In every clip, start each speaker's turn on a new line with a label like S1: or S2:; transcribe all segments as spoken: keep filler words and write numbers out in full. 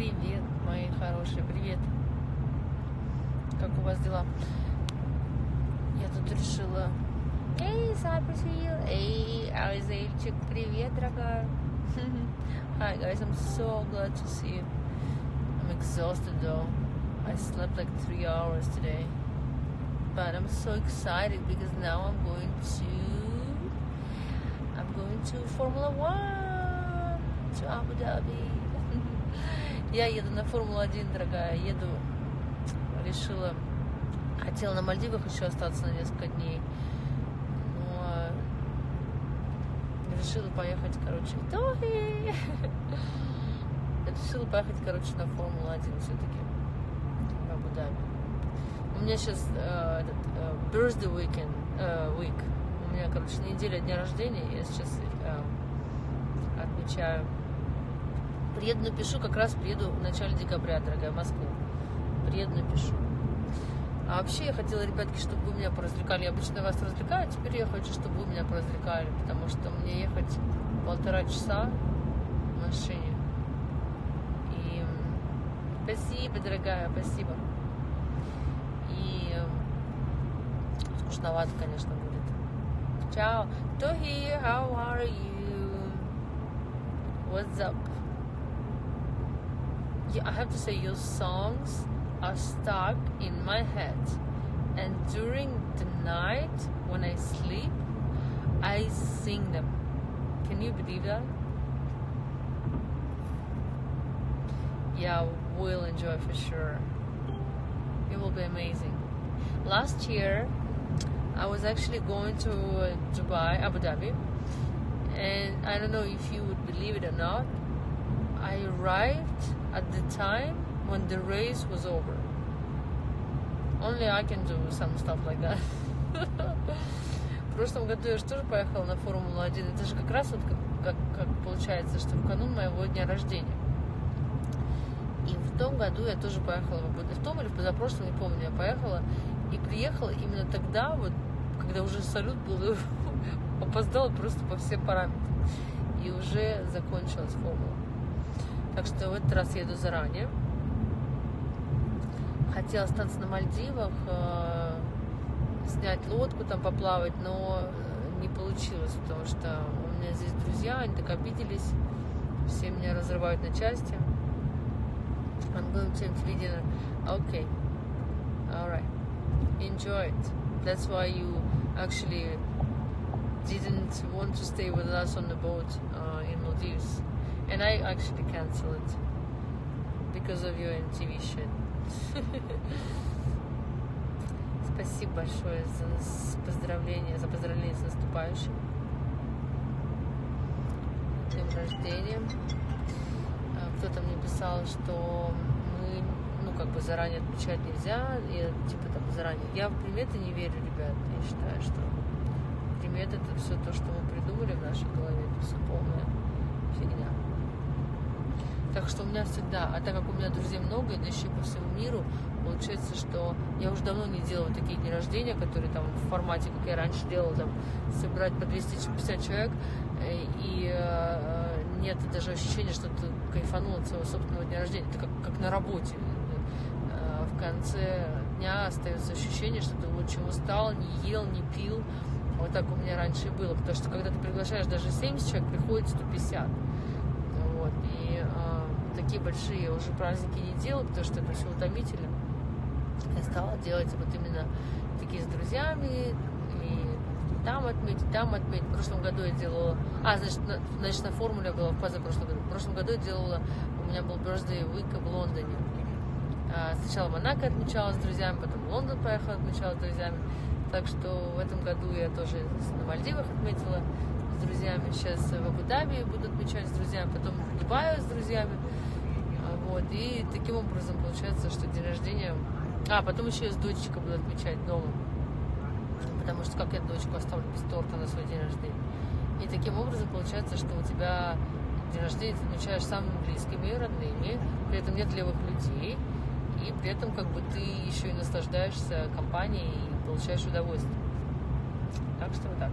S1: Привет, мои хорошие, привет. Как у вас дела? Я тут решила... Эй, Саприсвил, эй, Азельчик, привет, дорогая. Hi guys, I'm so glad to see you. I'm exhausted though. I slept like three hours today. But I'm so excited because now I'm going to... I'm going to Formula One, to Abu Dhabi. Я еду на Формулу один, дорогая, еду, решила, хотела на Мальдивах еще остаться на несколько дней, но решила поехать, короче, Тохи, решила поехать, короче, на Формулу один все-таки, в Абу-Даби. У меня сейчас э, этот, э, birthday weekend, э, week, у меня, короче, неделя дня рождения, я сейчас э, отмечаю. Приеду, напишу, как раз приеду в начале декабря, дорогая, в Москву. Приеду, напишу. А вообще я хотела, ребятки, чтобы вы меня поразвлекали. Я обычно вас развлекаю, теперь я хочу, чтобы вы меня поразвлекали, потому что мне ехать полтора часа в машине. И спасибо, дорогая, спасибо. И скучновато, конечно, будет. Чао. Тохи, how are you? What's up? Yeah, I have to say your songs are stuck in my head, and during the night when I sleep I sing them. Can you believe that? Yeah, we'll enjoy for sure. It will be amazing. Last year I was actually going to uh, Dubai, Abu Dhabi, and I don't know if you would believe it or not, I arrived at the time when the race was over. Only I can do some stuff like that. В прошлом году я же тоже поехала на Формулу один. Это же как раз вот как, как, как получается, что в канун моего дня рождения. И в том году я тоже поехала, в том или в позапрошлом, не помню, я поехала и приехала именно тогда, вот, когда уже салют был, опоздала просто по всем параметрам. И уже закончилась формула. Так что в этот раз еду заранее. Хотела остаться на Мальдивах, э, снять лодку, там поплавать, но не получилось, потому что у меня здесь друзья, они так обиделись, все меня разрывают на части. I'm going to M T V dinner. Okay, alright, enjoy it. That's why you actually didn't want to stay with us on the boat uh, in Maldives. And I actually cancelled it because of your M T V shit. Спасибо большое за поздравление, за поздравление с наступающим днем рождения. Кто-то мне писал, что мы, ну, как бы заранее отмечать нельзя, и типа там заранее. Я в приметы не верю, ребят. Я считаю, что приметы — это все то, что мы придумали в нашей голове, это все полная фигня. Так что у меня всегда, а так как у меня друзей много, да еще по всему миру, получается, что я уже давно не делала такие дни рождения, которые там в формате, как я раньше делала, там, собирать по двести пятьдесят человек, и э, нет даже ощущения, что ты кайфанул от своего собственного дня рождения. Это как, как на работе. Э, в конце дня остается ощущение, что ты очень устал, не ел, не пил. Вот так у меня раньше и было, потому что когда ты приглашаешь даже семьдесят человек, приходит сто пятьдесят. Вот, и э, такие большие уже праздники не делаю, потому что это все утомительно. Я стала делать вот именно такие с друзьями, и там отметить, там отметить. В прошлом году я делала... А, значит, на, значит, на формуле я была в позапрошлом году. В прошлом году я делала... У меня был birthday week в Лондоне. А, сначала Монако отмечала с друзьями, потом в Лондон поехала, отмечала с друзьями. Так что в этом году я тоже на Мальдивах отметила с друзьями. Сейчас в Абу-Даби буду отмечать с друзьями, потом в Дубае с друзьями. Вот. И таким образом получается, что день рождения... А, потом еще я с дочечкой буду отмечать дома. Потому что как я дочку оставлю без торта на свой день рождения. И таким образом получается, что у тебя день рождения ты отмечаешь самыми близкими, родными, при этом нет левых людей, и при этом как бы ты еще и наслаждаешься компанией и получаешь удовольствие. Так что вот так.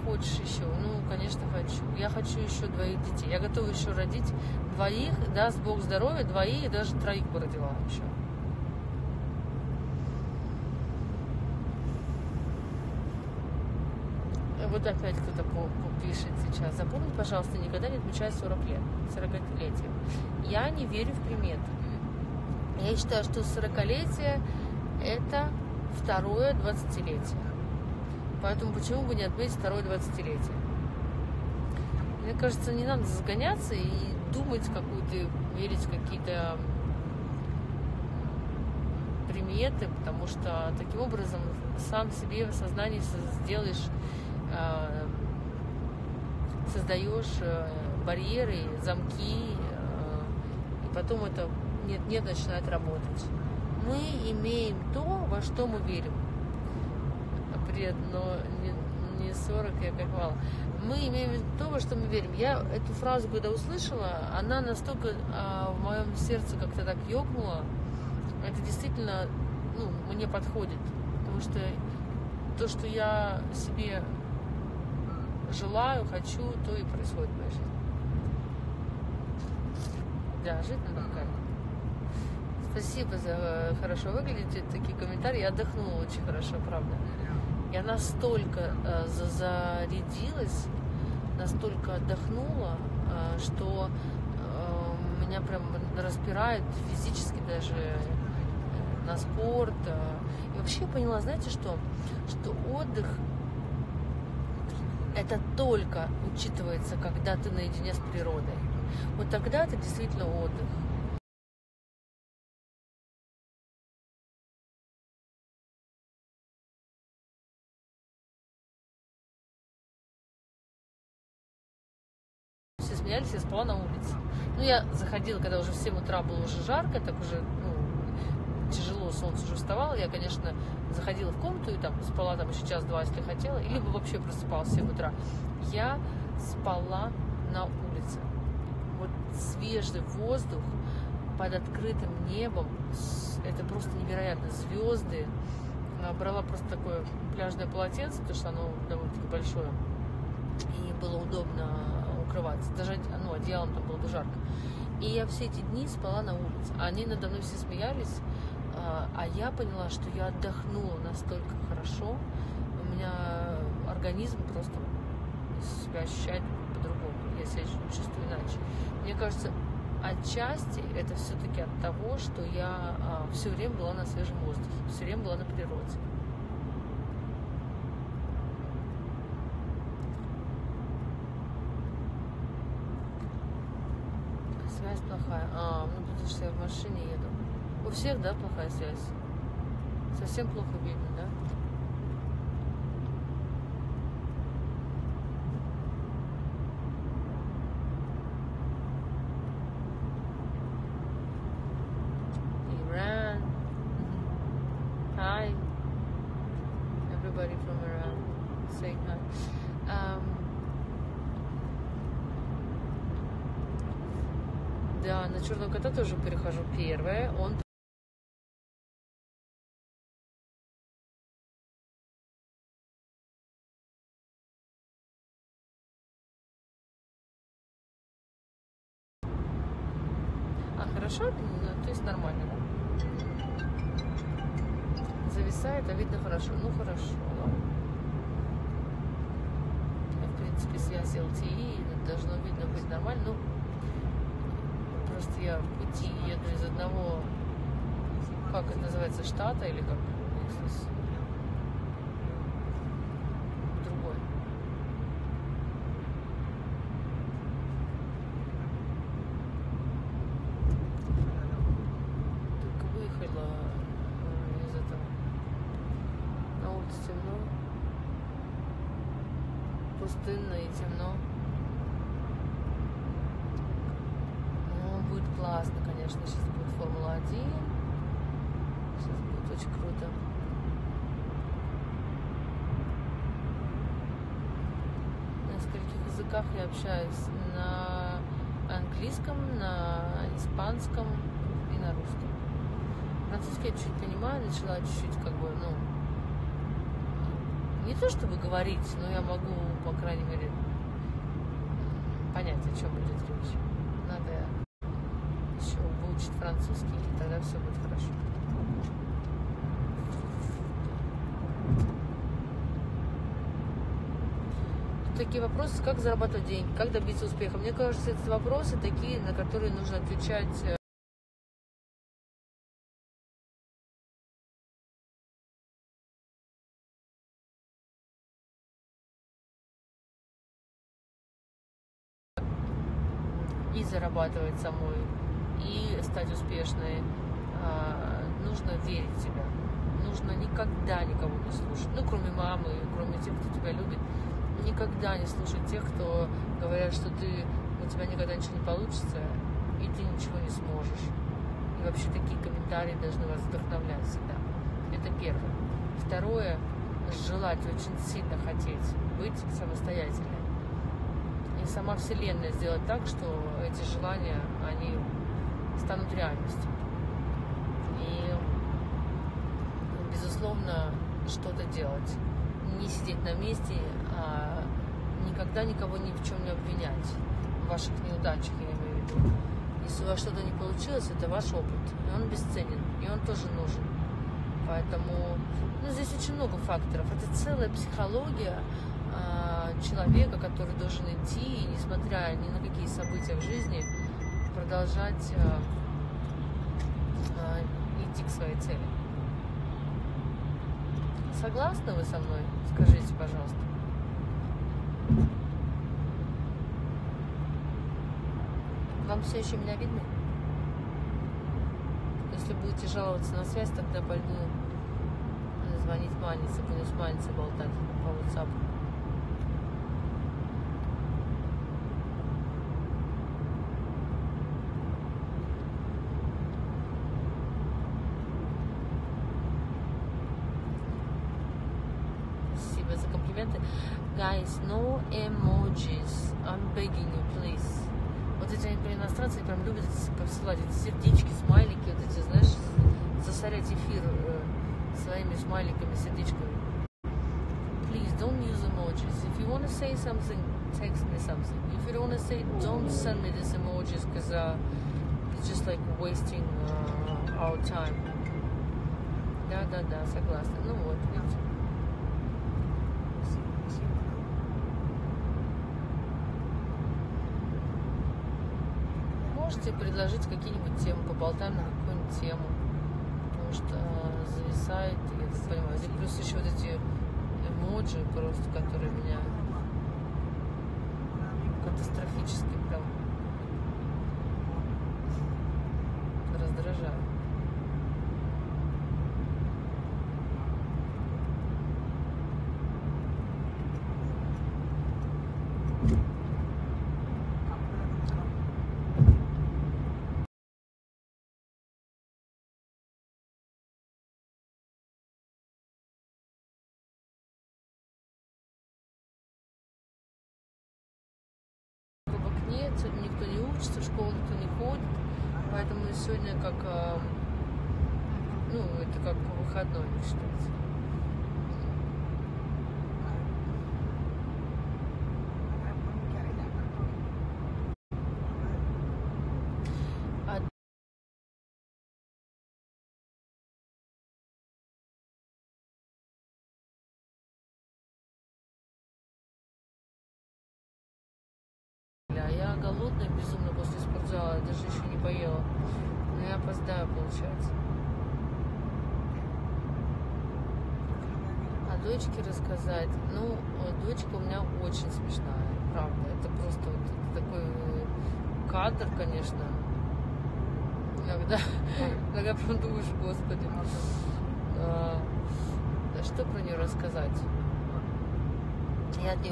S1: хочешь еще? Ну, конечно, хочу. Я хочу еще двоих детей. Я готова еще родить двоих, даст Бог здоровья, двоих и даже троих бы родила еще. Вот опять кто-то пишет сейчас. Запомни, пожалуйста, никогда не отмечай сорок лет, сорокалетие. Я не верю в приметы. Я считаю, что сорокалетие это второе двадцатилетие. Поэтому почему бы не отметить второе двадцатилетие? Мне кажется, не надо загоняться и думать какую-то, верить в какие-то приметы, потому что таким образом сам себе в сознании сделаешь, создаешь барьеры, замки, и потом это нет-нет начинает работать. Мы имеем то, во что мы верим. Привет, но не, не сорок, я кайфовала. Мы имеем то, во что мы верим. Я эту фразу, когда услышала, она настолько а, в моем сердце как-то так ёкнула. Это действительно, ну, мне подходит. Потому что то, что я себе желаю, хочу, то и происходит в моей жизни. Да, жить надо как. Спасибо за хорошо выглядите, такие комментарии. Я отдохнула очень хорошо, правда. Я настолько э, зарядилась, настолько отдохнула, э, что э, меня прям распирает физически даже э, на спорт. Э. И вообще я поняла, знаете что? Что отдых это только учитывается, когда ты наедине с природой. Вот тогда это действительно отдых. Все смеялись, я спала на улице. Ну, я заходила, когда уже в семь утра было уже жарко, так уже, ну, тяжело, солнце уже вставало. Я, конечно, заходила в комнату и там спала там еще час-два, если хотела, либо вообще просыпалась в семь утра. Я спала на улице. Вот свежий воздух под открытым небом, это просто невероятно. Звезды. Брала просто такое пляжное полотенце, потому что оно довольно-таки большое, и было удобно укрываться. Даже, ну, одеялом там было бы жарко. И я все эти дни спала на улице. Они надо мной все смеялись, а я поняла, что я отдохнула настолько хорошо. У меня организм просто себя ощущает по-другому. Я себя чувствую иначе. Мне кажется, отчасти это все-таки от того, что я а, все время была на свежем воздухе, все время была на природе. Связь плохая. А, ну потому что я в машине еду. У всех, да, плохая связь? Совсем плохо видно, да? Iran. Hi. Everybody from Iran saying hi. Um, да, на черного кота тоже перехожу первое. Он хорошо, ну, то есть нормально, да? Зависает, а видно хорошо. Ну хорошо, ладно. В принципе, связь эл ти и должно видно быть нормально. Ну, просто я в пути еду из одного, как это называется, штата или как? Другой. Из этого. На улице темно, пустынно и темно. Ну, будет классно, конечно. Сейчас будет Формула один. Сейчас будет очень круто. На нескольких языках я общаюсь. На английском, на испанском и на русском. Французский я чуть-чуть понимаю, начала чуть-чуть как бы, ну, не то чтобы говорить, но я могу, по крайней мере, понять, о чем идет речь. Надо еще выучить французский, и тогда все будет хорошо. Тут такие вопросы, как зарабатывать деньги, как добиться успеха. Мне кажется, это вопросы такие, на которые нужно отвечать и зарабатывать самой, и стать успешной. А, нужно верить в себя. Нужно никогда никого не слушать. Ну, кроме мамы, кроме тех, кто тебя любит. Никогда не слушать тех, кто говорят, что ты, у тебя никогда ничего не получится, и ты ничего не сможешь. И вообще такие комментарии должны вас вдохновлять всегда. Это первое. Второе, желать, очень сильно хотеть быть самостоятельной. И сама Вселенная сделать так, что эти желания, они станут реальностью. И, безусловно, что-то делать. Не сидеть на месте, а никогда никого ни в чем не обвинять. В ваших неудачах, я имею в виду. Если у вас что-то не получилось, это ваш опыт. И он бесценен, и он тоже нужен. Поэтому, ну, здесь очень много факторов. Это целая психология а, человека, который должен идти, и, несмотря ни на какие события в жизни, продолжать а, а, идти к своей цели. Согласны вы со мной? Скажите, пожалуйста. Вам все еще меня видно? Если будете жаловаться на связь, тогда пойду звонить Манице, буду с Маницей болтать по WhatsApp. Спасибо за комплименты. Guys, no emojis. I'm begging you, please. Вот эти иностранцы прям любят посылать эти сердечки, смайлики, вот эти, знаешь, засорять эфир э, своими смайликами, сердечками. Please don't use emojis. If you want to say something, text me something. If you don't want to say, don't send me these emojis, because uh, it's just like wasting uh, our time. Да, да, да, согласна. Ну вот, видите. Можете предложить какие-нибудь темы, поболтаем на какую-нибудь тему, потому что зависает, я так понимаю. И плюс еще вот эти эмоджи просто, которые меня катастрофически прям раздражают. Нет, сегодня никто не учится, в школу никто не ходит, поэтому сегодня как, ну, это как выходной считается. Я голодная безумно после спортзала, даже еще не поела. Но я опоздаю, получается. А дочке рассказать? Ну, дочка у меня очень смешная, правда. Это просто вот такой кадр, конечно. Когда, когда прям думаешь, господи. А, да что про нее рассказать? Я от нее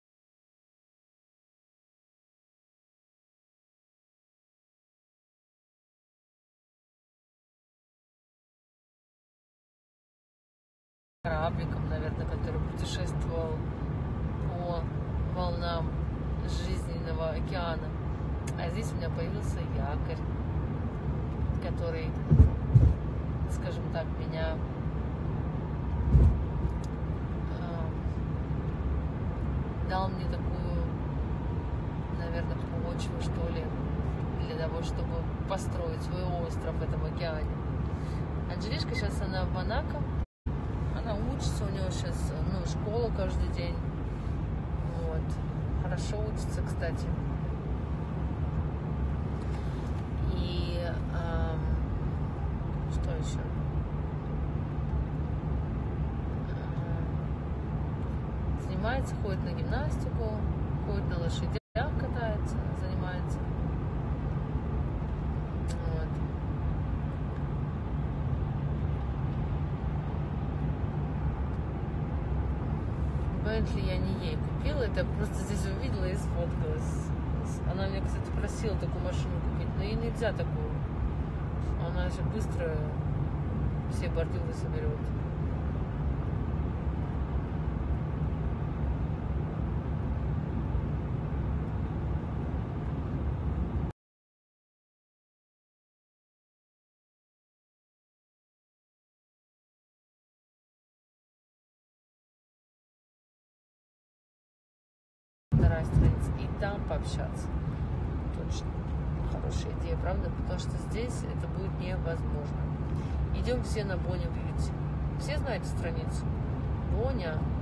S1: корабликом, наверное, который путешествовал по волнам жизненного океана. А здесь у меня появился якорь, который, скажем так, меня э, дал мне такую, наверное, почву, что ли, для того, чтобы построить свой остров в этом океане. Анжелишка сейчас, она в Монако, она учится, у нее сейчас, ну, школа каждый день, вот, хорошо учится, кстати. И эм, что еще? Эм, занимается, ходит на гимнастику, ходит на лошадях, катается, занимается. Вот. Бентли я не ей купила, это я просто здесь увидела и сфоткалась. Она мне, кстати, просила такую машину купить, но ей нельзя такую. Она же быстро все бордюры соберет. Вторая страница. И там пообщаться. Точно. Хорошая идея, правда? Потому что здесь это будет невозможно. Идем все на Боня Бьюти. Все знаете страницу? Боня